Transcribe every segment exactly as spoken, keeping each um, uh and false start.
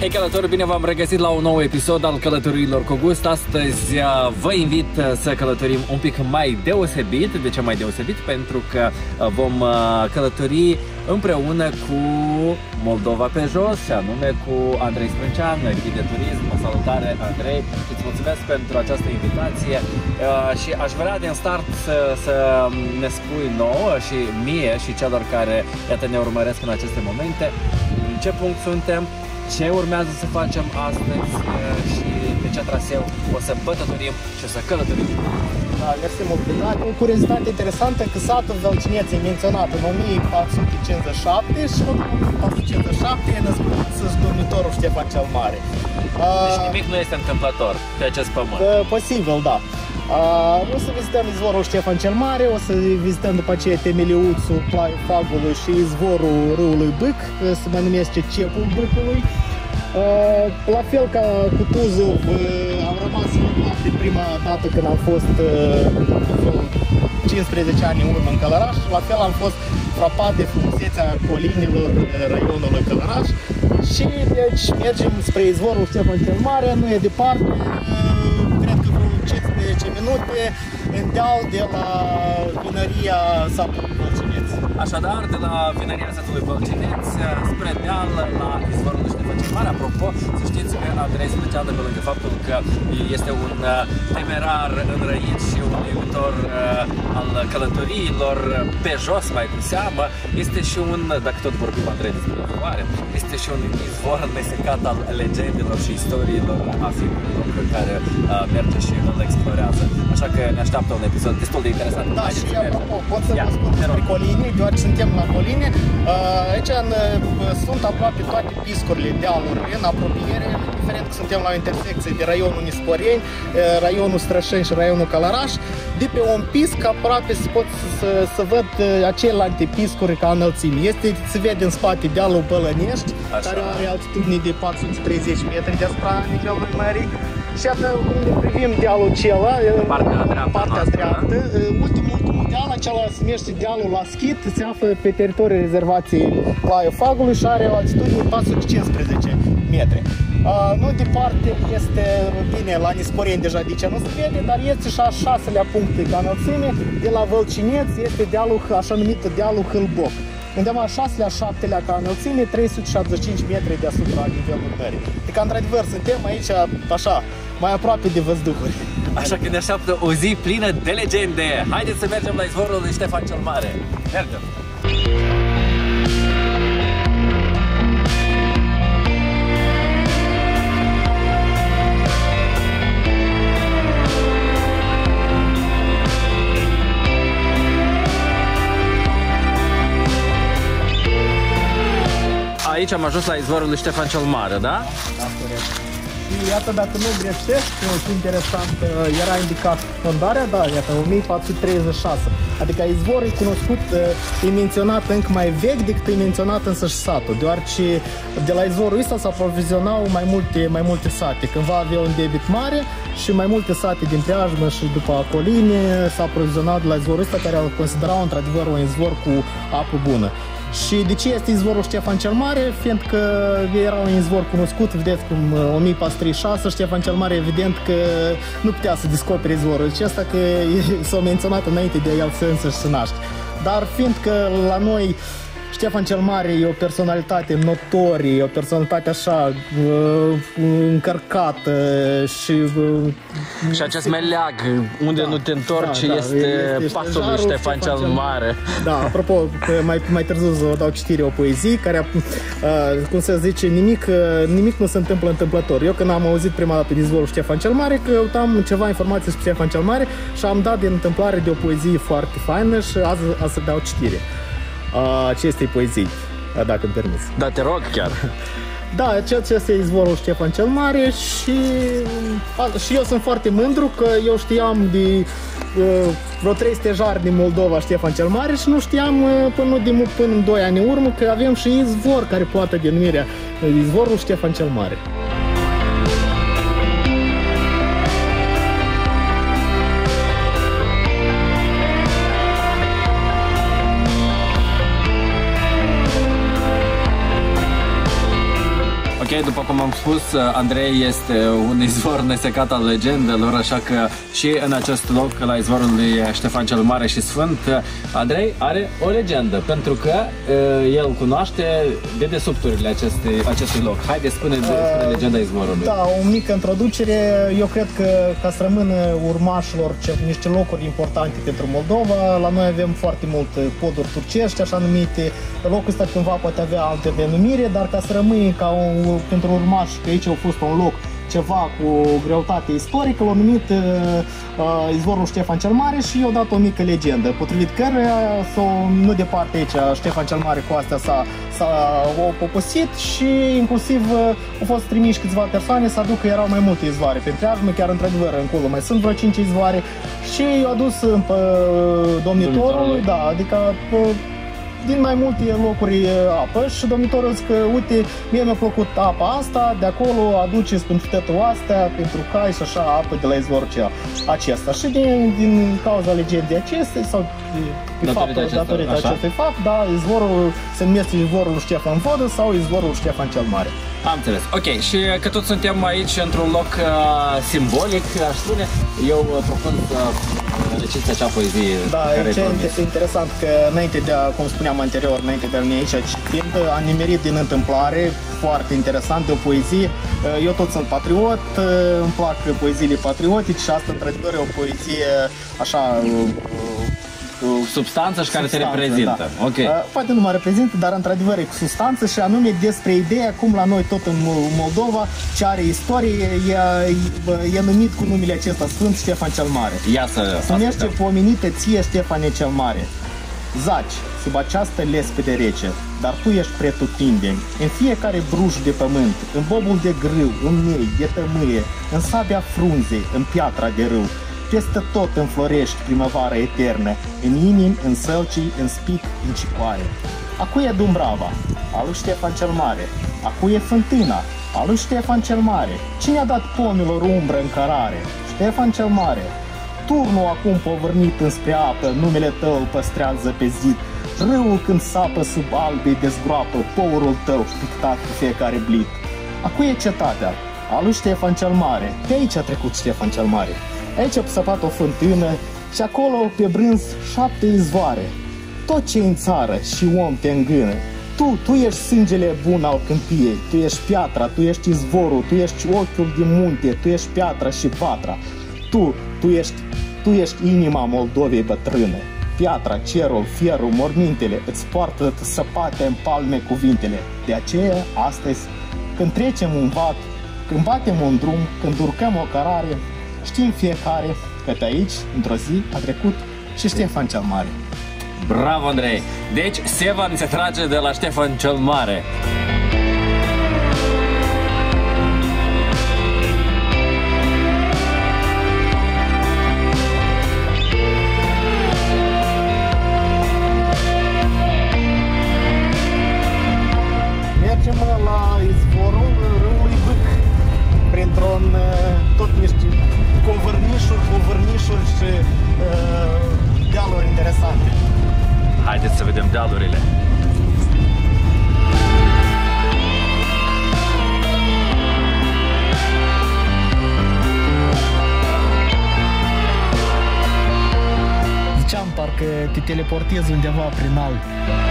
Hei călători, bine v-am regăsit la un nou episod al Călătoriilor cu Gust. Astăzi vă invit să călătorim un pic mai deosebit. De ce mai deosebit? Pentru că vom călători împreună cu Moldova pe jos, și anume cu Andrei Sprâncean, ghid de turism. Salutare, Andrei, îți mulțumesc pentru această invitație și aș vrea din start să, să ne spui nouă și mie și celor care, iată, ne urmăresc în aceste momente, în ce punct suntem, ce urmează să facem astăzi și pe ce traseu o să bătătorim și o să călătorim. Da, mersi mult. O curiozitate interesantă că satul Vălcineț e menționat în o mie patru sute cincizeci și șapte și în o mie patru sute cincizeci și șapte e născut însuși dormitorul Ștefan cel Mare. Deci nimic nu este întâmplător pe acest pământ. Posibil, da. O să vizităm izvorul Ștefan cel Mare, o să vizităm după aceea Temeliuțul, Plaiul Fagului și izvorul râului Bâc, se mai numește Cepul Bâcului. La fel ca cu Tuzul, am rămas de prima dată când am fost cincisprezece ani în urmă în Călăraș, la fel am fost frapat de frumusețea colinilor raionului Călăraș și deci mergem spre izvorul Ștefan cel Mare, nu e departe, cred că vreo cincisprezece minute în deal de la vinăria satului Vălcineț. Așadar, de la vinăria satului Vălcineț spre deal la izvorul Ștefan cel Mare. Apropo, să știți că Andrei Sprâncean, pe lângă faptul că este un temerar înrăit și un iubitor al călătoriilor pe jos, mai cu seamă, este și un, dacă tot vorbim, Andrei, despre izvoare, este și un izvor nesecat al legendelor și istoriilor aficurilor pe care merge și îl explorează. Așa că ne așteaptă un episod destul de interesant. Da, și apropo, pot să vă spun despre coline, deoarece suntem la coline. Aici sunt aproape toate piscurile, dealuri în apropiere, indiferent că suntem la o intersecție de raionul Nisporeni, raionul Strășeni și raionul Călăraș. De pe un pisc aproape se pot să, să văd acele piscuri ca înălțime. Este, se vede în spate dealul Bălănești, așa, care are altitudine de patru sute treizeci metri deasupra nivelului mării. Și iată unde privim dealul acela, partea dreaptă, partea dreaptă. Ultimul, ultimul deal, acela se numește dealul Laschit, se află pe teritoriul rezervației Plaiul Fagului și are o altitudine patru sute cincisprezece metri. Uh, nu departe este, bine, la Nisporeni deja de ce nu se vede, dar este și a șaselea punct de înălțime, de la Vălcineț este dealul, așa numită dealul Hâlboc. Undeva a șaselea, șaptelea ca înălțime, trei sute șaptezeci și cinci metri deasupra nivelului mării. Deci, într-adevăr, suntem aici, așa, mai aproape de văzduhuri. Așa că ne așteaptă o zi plină de legende. Haideți să mergem la izvorul lui Ștefan cel Mare. Mergem! Aici am ajuns la izvorul lui Ștefan cel Mare, da? Da, corect. Și iată, dacă nu greșesc, ce interesant, era indicat fondarea, da, iată, o mie patru sute treizeci și șase. Adică izvorul e cunoscut, e menționat încă mai vechi decât e menționat însăși satul, deoarece de la izvorul ăsta se aprovizionau mai multe, mai multe sate. Cândva avea un debit mare și mai multe sate din preajmă și după coline s-a aprovizionat de la izvorul ăsta, care îl considerau într-adevăr un izvor cu apă bună. Și de ce este izvorul Ștefan cel Mare? Fiindcă era un izvor cunoscut, vedeți cum o mie patru sute treizeci și șase, Ștefan cel Mare evident că nu putea să descopere izvorul acesta, că s-a menționat înainte de el să însăși se naște. Dar fiindcă la noi Ștefan cel Mare e o personalitate notorie, e o personalitate așa încărcată și... Și acest meleag, unde da, nu te întorci, da, da, este, este pasul lui Ștefan cel Mare. Da, apropo, mai, mai târziu vă dau citire o poezie care, cum se zice, nimic, nimic nu se întâmplă întâmplător. Eu când am auzit prima dată de izvorul Ștefan cel Mare, căutam ceva informații despre Ștefan cel Mare și am dat din întâmplare de o poezie foarte faină și azi, azi să dau citire acestei poezii, dacă îmi permis. Da, te rog chiar. Da, acesta este izvorul Ștefan cel Mare și, și eu sunt foarte mândru că eu știam de uh, vreo trei stejari din Moldova Ștefan cel Mare și nu știam uh, până, de, până în doi ani în urmă că avem și izvor care poate denumirea izvorul Ștefan cel Mare. după cum am spus, Andrei este un izvor nesecat al legendelor, așa că și în acest loc, la izvorul lui Ștefan cel Mare și Sfânt, Andrei are o legendă, pentru că uh, el cunoaște dedesubturile acestui, acestui loc. Haideți, spune, uh, spune legenda izvorului. Da, o mică introducere. Eu cred că ca să rămână urmașilor ce, niște locuri importante pentru Moldova, la noi avem foarte multe poduri turcești, așa numite. Locul ăsta cândva poate avea alte denumire, dar ca să rămâi ca un, pentru urmași, că aici a fost un loc ceva cu greutate istorică, l-a numit uh, izvorul Ștefan cel Mare și i-a dat o mică legendă, potrivit căreia, sau nu departe aici, Ștefan cel Mare cu astea s-a, s-a poposit și inclusiv uh, au fost trimiși câțiva persoane să aducă, erau mai multe izvoare pe preajmă, chiar într-adevăr încolo mai sunt vreo cinci izvoare și i-au adus în uh, domnitorul, da, adică uh, din mai multe locuri apă și domnitorul zice că, uite, mie mi-a plăcut apa asta, de acolo aduceți pentru toate astea, pentru cai și așa, apă de la izvorul acesta. Și din, din cauza legendei acestei, sau de faptul, datorită acestui fapt, da, izvorul se numește izvorul lui Ștefan Vodă sau izvorul lui Ștefan cel Mare. Am înțeles. Ok, și că tot suntem aici într-un loc uh, simbolic, aș spune, eu uh, propun să uh, reciți acea poezie. Da, ce este interesant că înainte de a, cum spuneam anterior, înainte de a veni aici citind, am nimerit din întâmplare, foarte interesant, de o poezie. Eu tot sunt patriot, îmi plac poeziile patriotice și asta într-adevăr e o poezie așa substanță și care substanță, te reprezintă. Da. Okay. Poate nu mă reprezintă, dar într-adevăr e cu substanță și anume despre ideea cum la noi tot în Moldova, ce are istorie, e, e numit cu numele acesta Sfânt Ștefan cel Mare. Ia să Se numește pomenită ție Ștefane cel Mare. Zaci sub această lespede rece, dar tu ești pretutindeni, în fiecare bruș de pământ, în bobul de grâu, în miei, de tămâie, în sabia frunzei, în piatra de râu. Peste tot înflorești primăvara eternă, în inimi, în sălcii, în spic, în cicoare. Acu e Dumbrava, al lui Ștefan cel Mare. Acu e Fântâna, al lui Ștefan cel Mare. Cine a dat pomilor umbră în cărare? Ștefan cel Mare. Turnul acum povârnit înspre apă, numele tău îl păstrează pe zid. Râul când sapă sub albe dezgroapă, pourul tău pictat cu fiecare blit. Acu e cetatea, al lui Ștefan cel Mare. Pe aici a trecut Ștefan cel Mare. Aici a săpat o fântână și acolo pe brânz șapte izvoare. Tot ce în țară și om te îngână. Tu, tu ești sângele bun al câmpiei, tu ești piatra, tu ești izvorul, tu ești ochiul din munte, tu ești piatra și vatra. Tu, tu ești, tu ești inima Moldovei bătrână. Piatra, cerul, fierul, mormintele îți poartă săpate în palme cuvintele. De aceea, astăzi, când trecem un vat, când batem un drum, când urcăm o cărare, știm fiecare că pe aici, într-o zi, a trecut și Ștefan cel Mare. Bravo, Andrei! Deci, Sevan se trage de la Ștefan cel Mare. Mergem la izvorul râului Bâc, printr-un tot niște covârnișuri, covârnișuri și uh, dealuri interesante. Haideți să vedem dealurile. Ziceam, parcă te teleportezi undeva prin alb.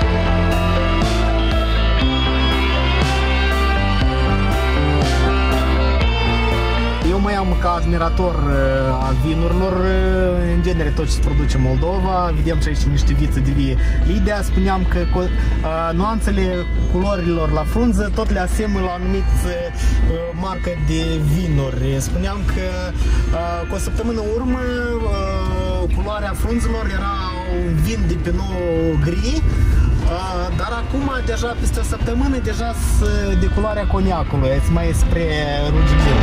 Eu mă am ca admirator a vinurilor, în genere tot ce se produce în Moldova. Vedem și aici niște vițe de vie. Lidia, spuneam că uh, nuanțele culorilor la frunză tot le asemăn la anumiți uh, marcă de vinuri. Spuneam că uh, cu o săptămână urmă uh, culoarea frunzelor era un vin de pinot gri. Uh, dar acum, deja peste o săptămână, deja de culoarea coniacului, mai spre rugibiu.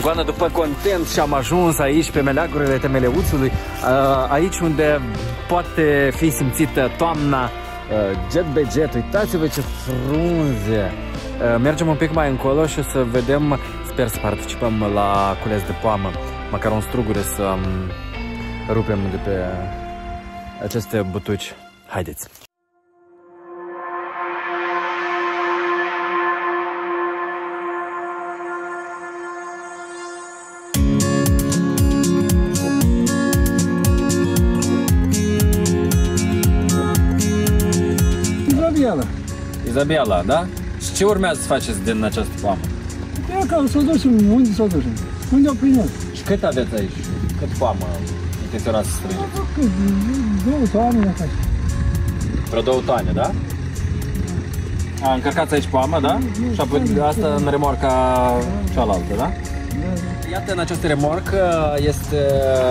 Goană, după content și am ajuns aici pe meleagurile Temeleuțului, aici unde poate fi simțită toamna. Jet be jet, uitați-vă ce frunze! Mergem un pic mai încolo și o să vedem, sper să participăm la cules de poamă, măcar un strugure să rupem de pe aceste butuci. Haideți! Izabela. Izabela, da? Și ce urmează să faceți din această poamă? E ca să o ducem, unde să o ducem? Unde o primim? Și cât aveți aici? Cât poamă intenționați să strângeți? Cât? Două toane acasă. Vreo două toane, da? A, încărcați aici poamă, da? Și apoi asta în remorca cealaltă, da? Iată, în această remorcă este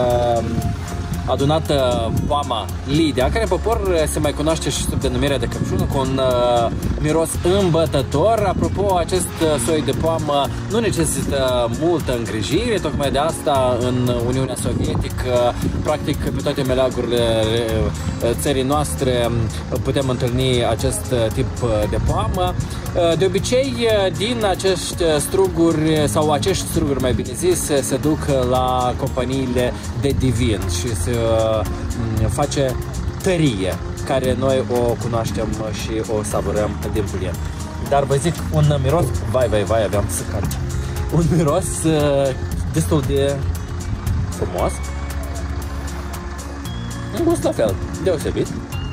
adunată poama Lidia, care în popor se mai cunoaște și sub denumirea de căpșună, cu un uh, miros îmbătător. Apropo, acest soi de poamă nu necesită multă îngrijire, tocmai de asta în Uniunea Sovietică, practic pe toate meleagurile țării noastre putem întâlni acest tip de poamă. De obicei, din acești struguri, sau acești struguri mai bine zis, se duc la companiile de divin și se face tărie, care noi o cunoaștem și o savurăm din plin. Dar vă zic, un miros, vai, vai, vai, aveam să car. Un miros destul de frumos. Un gust la fel, deosebit.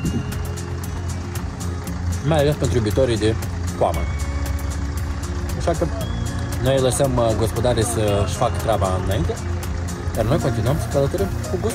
Mai ales pentru iubitorii de poamă. Așa că noi lăsăm gospodarii să-și facă treaba înainte, iar noi continuăm să călătorim cu gust.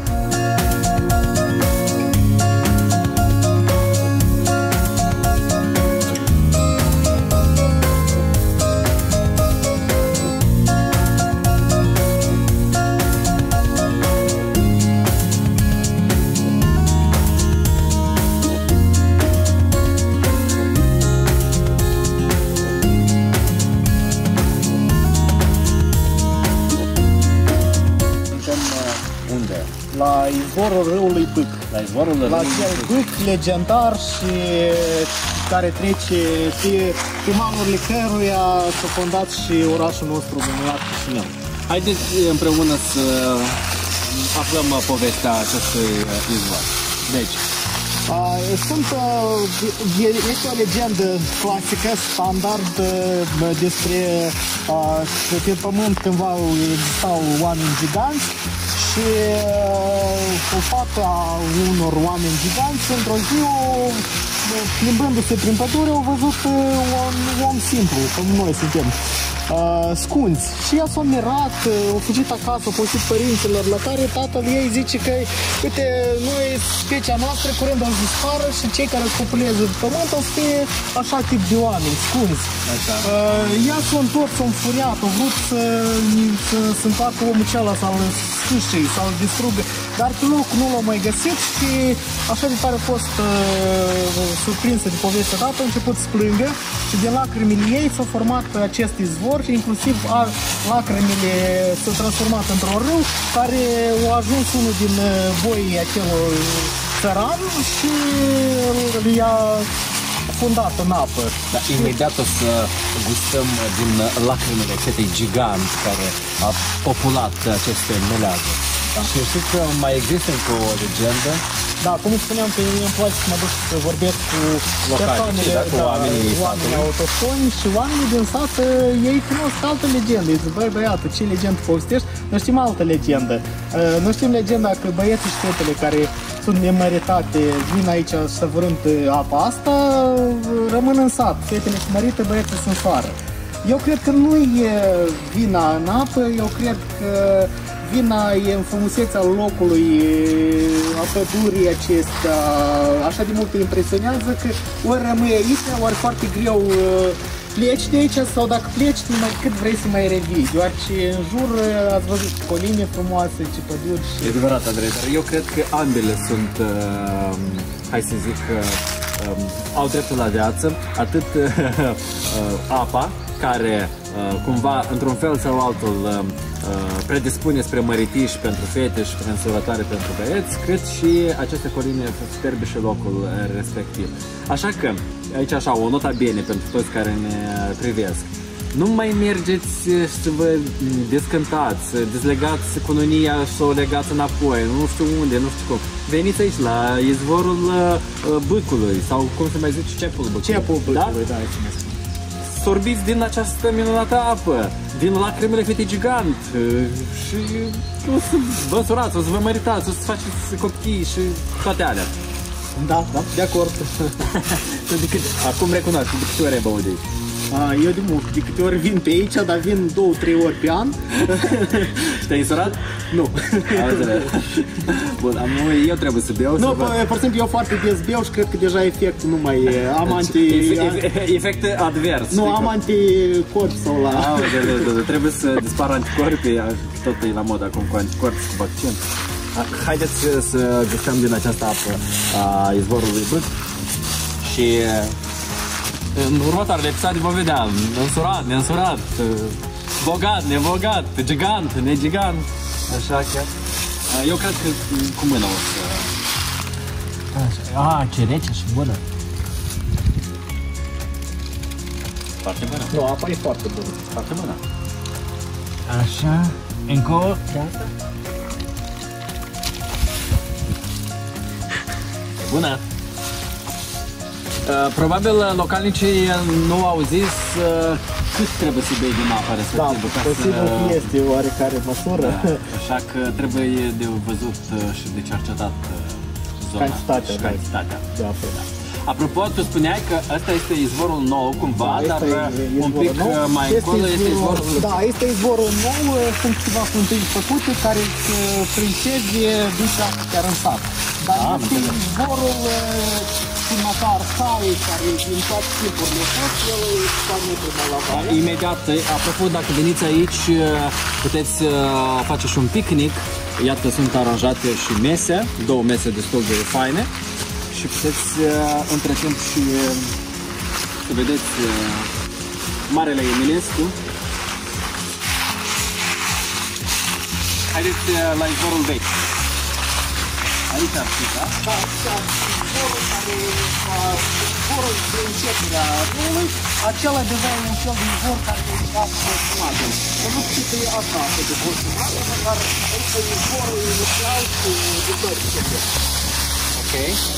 La izvorul râului Pâc. La izvorul La acel Pâc legendar și care trece pe, pe malurile căruia s-a fondat și orașul nostru minunat Chișinău. Haideți împreună să aflăm povestea acestui izvor. Deci, Sunt, este o legendă clasică, standard, despre că pe pământ cândva existau oameni giganți și cu fata unor oameni giganți, într-o zi, plimbându-se prin pădure, au văzut un om simplu, cum noi suntem, scunzi. Și ea s-a mirat, a fugit acasă, a povestit părinților, la care tatăl ei zice că, uite, noi, specia noastră, curând o să dispară și cei care îți populează pământ o să fie așa tip de oameni, scunzi. Așa. Ea s-a întors, s-a înfuriat, a vrut să, să, să întoarcă omul acela, să-l scușe, să-l distrugă, dar pe loc nu l-a mai găsit și așa de tare a fost uh, surprinsă de povestea dată, a început să plângă și din lacrimile ei s-a format acest izvor și inclusiv a, lacrimile s-au transformat într-un râu care a ajuns unul din boii acelor țăran și i-a fundat în apă. Da, imediat o să gustăm din lacrimile fetei gigant care a populat aceste meleaguri. Da. Și știți că mai există încă o legendă? Da, cum spuneam, pe mine îmi place să mă duc să vorbesc cu localnici, da, cu oamenii, da, oamenii autohtoni și oamenii din sat, ei cunosc altă legendă. Ei zic, băi, băiată, ce legendă povestești? Noi știm altă legendă. Noi știm legenda că băieții și fetele care sunt nemăritate, vin aici săvârând apa asta, rămân în sat. Fetele și mărite, băieții sunt soară. Eu cred că nu e vina în apă, eu cred că vina e în frumusețea locului, a pădurii acestea, așa de mult te impresionează că ori rămâi aici, ori foarte greu pleci de aici sau dacă pleci, numai cât vrei să mai revii, deoarece în jur ați văzut colline frumoase, ce păduri și... E adevărat, Andrei, dar eu cred că ambele sunt, uh, hai să zic, uh, um, au dreptul la viață, atât uh, apa, care cumva, într-un fel sau altul, predispune spre măritiș pentru fete și însurătoare pentru băieți, cât și aceste coline superbe și locul respectiv. Așa că, aici așa, o nota bine pentru toți care ne privesc. Nu mai mergeți să vă descântați, să dezlegați cununia și să o legați înapoi, nu știu unde, nu știu cum. Veniți aici, la izvorul Bâcului, sau cum se mai zice, cepul Bâcului. Cepul Bâcului, da, da, sorbiți din această minunată apă, din lacrimile fetei gigant și o să vă însurați, o să vă măritați, o să faceți copii și toate alea. Da, da, de acord. Acum recunoaște, de câte ori ai băut de aici? A, eu de mult, de câte ori vin pe aici, dar vin două, trei ori pe an. Te-ai însurat? Nu. Bun, eu trebuie să beau. Nu, pe exemplu, eu foarte des beau și cred că deja efectul nu mai e. Am anti... Efect advers. Nu, am anticorpi sau la... A, trebuie să dispară anticorpii, tot e la mod acum cu anticorpi, cu vaccin. Haideți să gustăm din această apă a izvorului Bâc și în următoarele episoade vom vedea însurat, neînsurat, bogat, nebogat, gigant, negigant, așa că eu cred că cu mâna o să... A, ce rece și bună. Foarte bună. Nu, apa e foarte bună. Foarte bună. Așa, încă o treasă. Bună! Probabil localnicii nu au zis cât trebuie să bei din apa respectivă. Da, posibil că este oarecare măsură. Da, așa că trebuie de văzut și de cercetat zona cantitatea, și cantitatea. Da, da. Apropo, tu spuneai că ăsta este izvorul nou cumva, da, dar un pic nou. Mai încolo este izvorul... Da, este izvorul nou, sunt câteva fântâni făcute care prin cezi duce apă chiar în sat. Dar ah, este izvorul primatar Sai, care din toate timpurile fost, el e foarte mai la vale. Imediat, apropo, dacă veniți aici, puteți face și un picnic. Iată, sunt aranjate și mese, două mese destul de faine. Și puteți între timp și să vedeți Marele Eminescu. Haideți la izvorul vechi. Aici ar fi, da? Da, aici ar fi izvorul care, izvorul de începerea râului, acela deja e un fel de izvor care e apă consumată. Eu nu știu că e asta apă de consumată, dar aici e izvorul inițial cu de ok.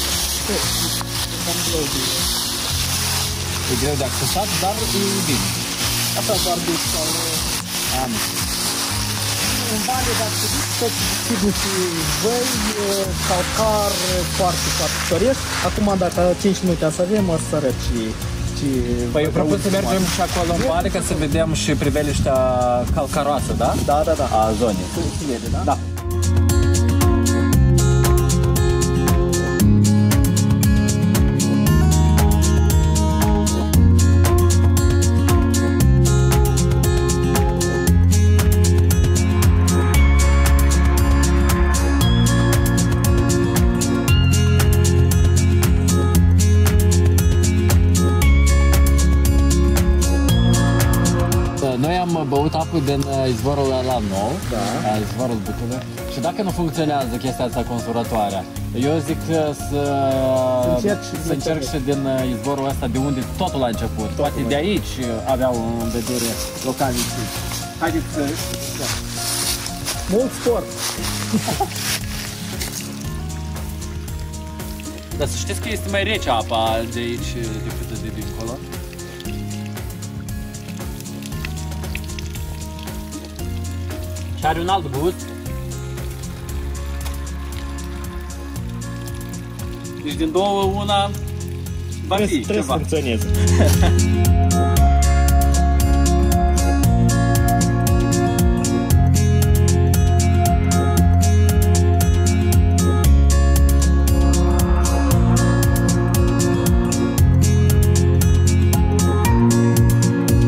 E greu de accesat, dar e bine. Asta doar de sau... Am. În vale, dacă te duci, tot deschid și văi, calcar foarte, foarte pictoresc. Acum, dacă cinci minute să avem, o să arăt și... Păi eu propun să mergem și acolo în vale ca să vedem și priveliștea calcaroasă, da? Da, da, da. A zonei. Da? Da. Noi am băut apă din izvorul ăla nou, da. Izvorul Bâcului. Și dacă nu funcționează chestia asta consurătoarea, eu zic să, încerc și, să încerc și din izvorul ăsta de unde totul a început. Totul. Poate de aici aveau în vedere localnicii. Haideți să... Da. Mult sport! Dar să știți că este mai rece apa de aici decât de dincolo. Și are un alt gust. Deci din două una va fi trebuie ceva. Trebuie să funcționeze.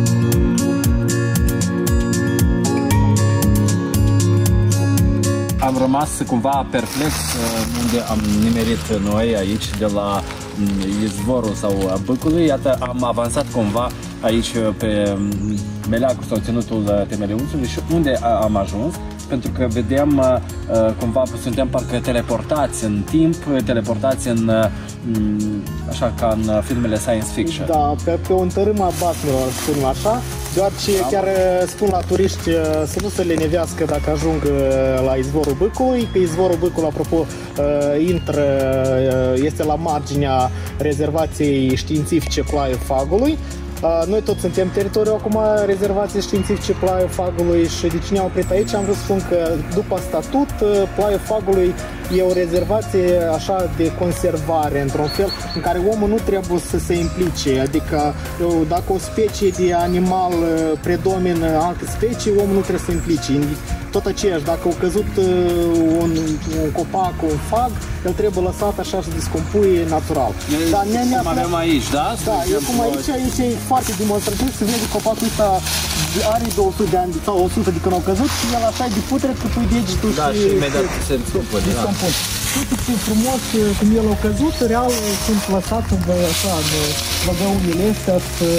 Am am rămas cumva perplex unde am nimerit noi aici de la izvorul sau Bâcului. Iată, am avansat cumva aici pe meleagul sau ținutul Temeleuțului și unde am ajuns? Pentru că vedem cumva, suntem parcă teleportați în timp, teleportați în, așa ca în filmele science fiction. Da, pe, pe un tărâm a basmelor, spunem așa, deoarece da. chiar spun la turiști să nu se lenevească dacă ajung la izvorul Bâcului, că izvorul Bâcului, apropo, intră, este la marginea rezervației științifice Ploaia Fagului. Noi toți suntem teritoriul acum rezervației științifice Ploaia Fagului și de ce ne-am oprit aici am vrut să spun că după statut Ploaia Fagului e o rezervație așa de conservare într-un fel în care omul nu trebuie să se implice, adică dacă o specie de animal predomină alte specii, omul nu trebuie să se implice. Tot aceeași, dacă a căzut un, un copac, un fag, el trebuie lăsat așa să descompuie natural. E, Dar cum avem aici, da? Da, e cum aici, aici e foarte demonstrativ, se vede copacul ăsta are două sute de ani sau o sută de când au căzut și el așa e de putred că pui degetul da, și... și imediat se descompune. Da. Uite ce frumos, cum el a căzut, real sunt lăsați așa, de băgăunile astea să...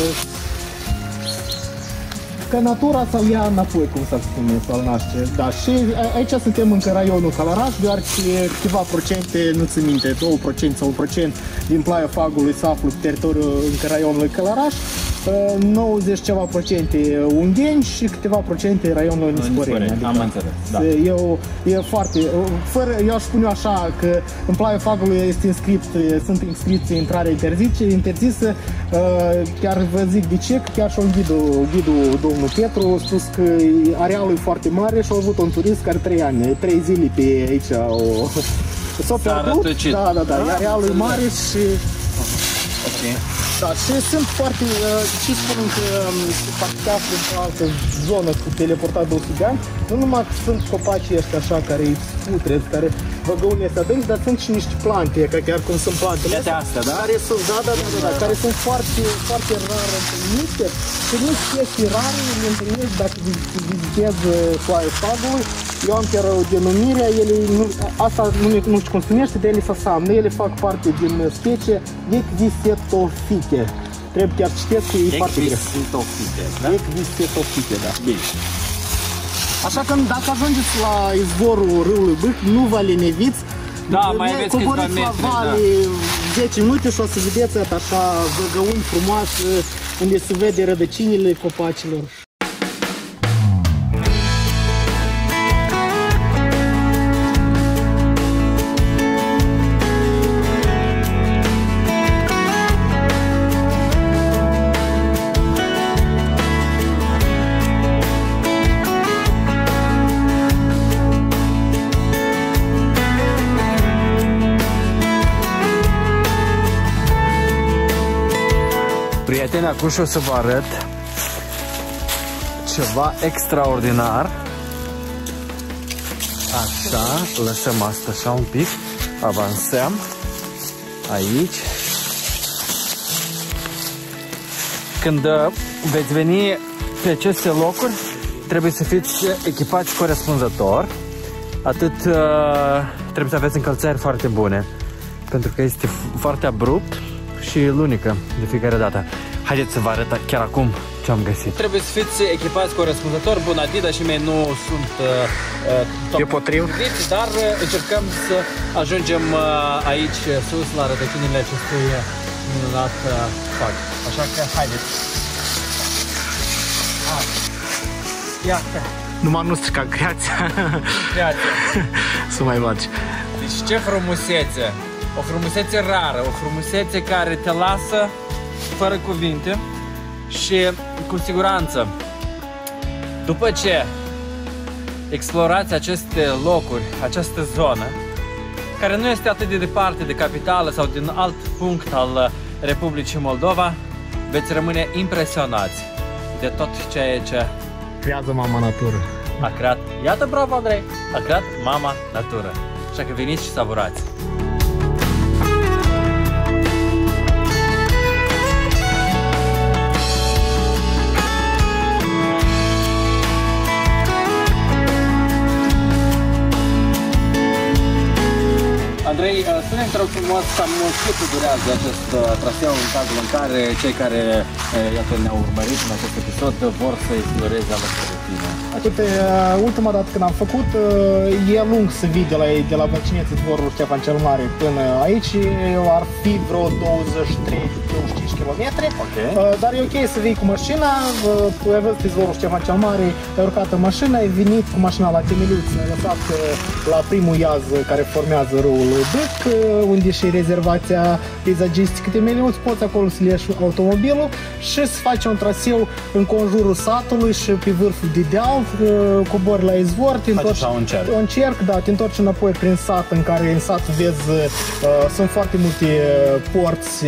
că natura să-l ia înapoi, cum s-ar spune, să-l naște. Da, și aici suntem încă raionul Călăraș, deoarece câteva procente, nu țin minte, doi la sută sau un procent din Ploaia Fagului se află pe teritoriul încă raionului Călăraș, nouăzeci ceva procente Ungheni și câteva procente raionul Nisporeni. Adică am înțeles, da. E, e foarte, fără, eu aș spune așa, că în Ploaia Fagului este înscrit, sunt inscripții intrare interzice, interzisă, chiar vă zic de ce, că chiar și un ghidul, ghidul domnul Petru a spus că arealul e foarte mare și a avut un turist care trei ani, trei zile pe aici o... S-a pierdut, da, da, da, arealul e mare și... Okay. Da, și sunt foarte, și spun că parcă află într-o altă zonă cu teleportat două sute de ani, nu numai că sunt copacii ăștia așa care îi putreți, care băgăunile astea adânci, dar sunt și niște plante, ca chiar cum sunt plantele astea, astea, da? Care sunt, da, da, da, da, da, care sunt foarte, foarte rar întâlnite și nu chestii rare, le întâlnești dacă vizitezi Ploaia Fagului. Eu am chiar denumirea, ele nu, asta nu, nu știu cum se numește, dar ele se aseamnă, ele fac parte din specie Ecvisetophyte. Trebuie chiar citesc că e foarte greu. Ecvisetophyte, da? Ecvisetophyte, da. Bine. Așa că dacă ajungeți la izvorul râului Bâc, nu vă leneviți. Da, mai aveți câțiva metri, vale, da. zece minute și o să vedeți așa văgăuni frumoase unde se vede rădăcinile copacilor. Prieteni, acum și o să vă arăt ceva extraordinar. Așa, lăsăm asta așa un pic, avansăm aici. Când veți veni pe aceste locuri, trebuie să fiți echipați corespunzător. Atât trebuie să aveți încălțări foarte bune, pentru că este foarte abrupt și lunică de fiecare dată. Haideți să vă arăt chiar acum ce am găsit. Trebuie să fiți echipați corespunzător. Bun, Adidas și mei nu sunt uh, top potriv, dar uh, încercăm să ajungem uh, aici sus la rădăcinile acestui minunat uh, fag. Așa că haideți. Ah. Iată. Numai nu strica creația. Creația. Să mai faci. Deci ce frumusețe. O frumusețe rară, o frumusețe care te lasă fără cuvinte și cu siguranță după ce explorați aceste locuri, această zonă care nu este atât de departe de capitală sau din alt punct al Republicii Moldova, veți rămâne impresionați de tot ceea ce creează mama natură. A creat, iată, bravo Andrei, a creat mama natură. Așa că veniți și savurați. Spune-mi, te rog frumos, cam cât durează acest traseu în cazul în care cei care, iată, ne-au urmărit în acest episod vor să exploreze alături de tine? Uite, ultima dată când am făcut, e lung să vii de la, de la Văcineț, Izvorul Ștefan cel Mare până aici, ar fi vreo douăzeci și trei douăzeci și cinci kilometri, okay. Dar e ok să vii cu mașina, ai văzut Izvorul Ștefan cel Mare, ai urcat în mașină, ai venit cu mașina la Temeliuț, ne-ai lăsat la primul iaz care formează râul Dâc, unde și rezervația peisagistică Temeliuț, poți acolo să ieși automobilul și să faci un traseu în conjurul satului și pe vârful de deal, cobori la izvor, te întorci, un cerc. un cerc, da, te întorci înapoi prin sat, în care în sat vezi, uh, sunt foarte multe porți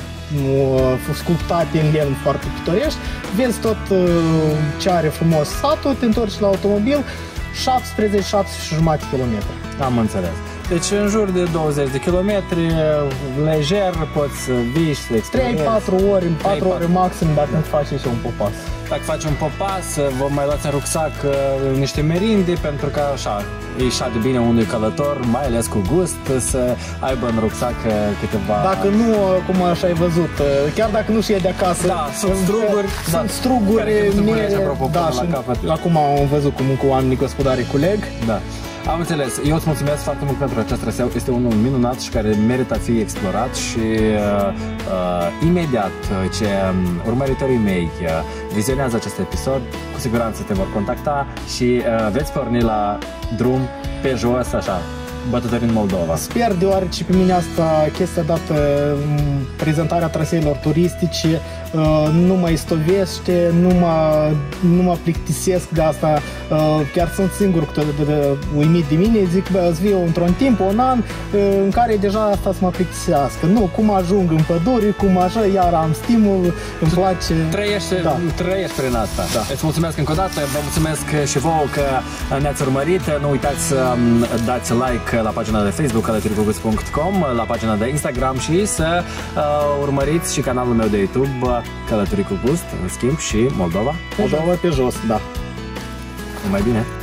uh, sculptate în lemn foarte pitorești, vezi tot uh, ce are frumos satul, te întorci la automobil, șaptesprezece șaptesprezece și jumătate kilometri. Am înțeles. Deci în jur de douăzeci de kilometri, lejer, poți să vii și să explorezi. trei patru ori, patru ore maxim, dacă îți faci și un popas. Dacă faci un popas, vă mai luați în rucsac niște merinde, pentru că așa e șade bine unui călător, mai ales cu gust, să aibă în rucsac câteva... Dacă nu, cum așa ai văzut, chiar dacă nu știi de acasă... Da, sunt struguri, sunt da, struguri, mere, apropo, da, și la capăt. Acum am văzut cum cu oamenii gospodari culeg. Da. Am înțeles. Eu îți mulțumesc foarte mult pentru acest traseu. Este unul minunat și care merită a fi explorat și uh, uh, imediat ce urmăritorii mei uh, vizionează acest episod, cu siguranță te vor contacta și uh, veți porni la drum pe jos, așa, bătători în Moldova. Sper, deoarece pe mine asta, chestia dată, prezentarea traseelor turistice, nu mă istovește, nu mă, nu mă plictisesc de asta, chiar sunt singur cu de, de, uimit de mine, zic, bă, îți viu într-un timp, un an, în care deja asta să mă plictisească. Nu, cum ajung în pădure, cum așa, iar am stimul, îmi place. Trăiești, da. trăiești prin asta. Da. Îți mulțumesc încă o dată, vă mulțumesc și vouă că ne-ați urmărit. Nu uitați să dați like la pagina de Facebook călătorii cu gust punct com, la pagina de Instagram și să uh, urmăriți și canalul meu de YouTube Călătorii cu Gust, în schimb, și Moldova. Moldova pe jos, da. Numai bine!